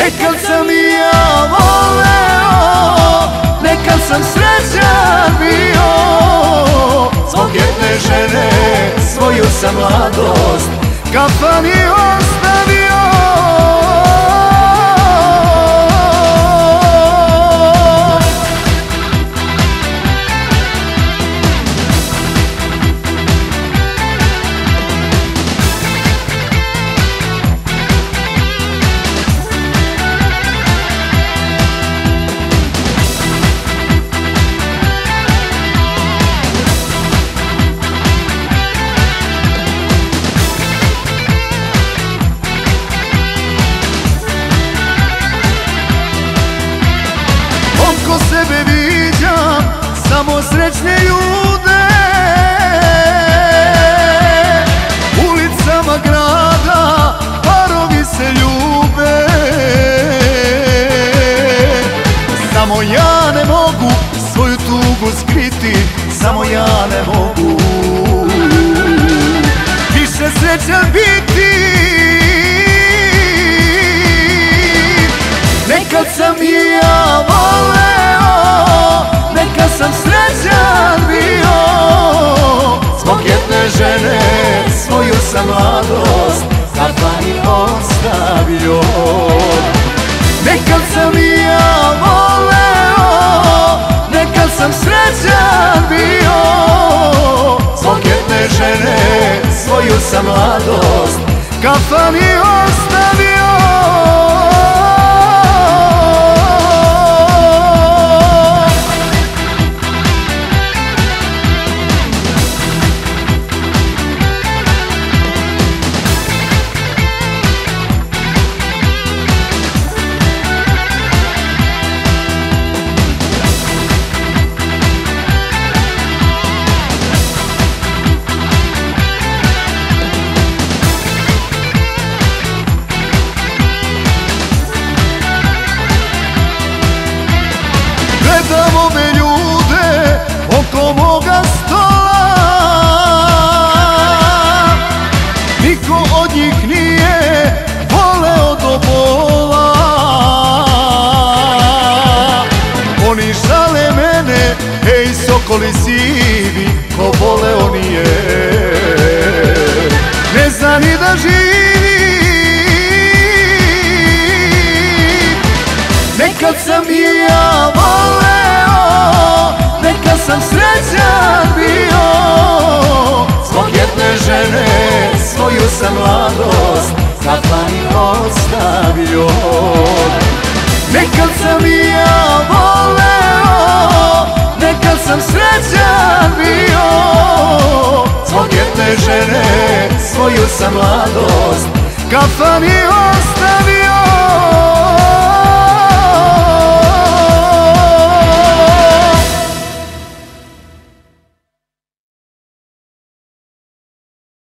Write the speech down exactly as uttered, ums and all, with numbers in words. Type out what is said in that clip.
Nekad sam i ja voleo, nekad sam srećan bio. Zbog jedne žene svoju sam mladost kafani ostavio. Oko sebe viđam samo srećne ljude, ulicama grada parovi se ljube. Samo ja ne mogu svoju tugu skriti, samo ja ne mogu više srećan biti. Nekad sam i ja voleo, nekad sam srećan bio. Zbog jedne žene svoju sam mladost kafani ostavio. Nekad sam i ja voleo, nekad sam srećan bio. Zbog jedne žene svoju sam mladost kafani ostavio. Gledam ove ljude oko moga stola, niko od njih nije voleo do bola. Oni žale mene, ej sokoli sivi, ko voleo nije, ne zna ni da živi. Nekad sam i ja voleo, nekad sam srećan bio. Zbog jedne žene svoju sam mladost kafani ostavio. Nekad sam i ja voleo, nekad sam srećan bio. Zbog jedne žene svoju sam mladost kafani ostavio.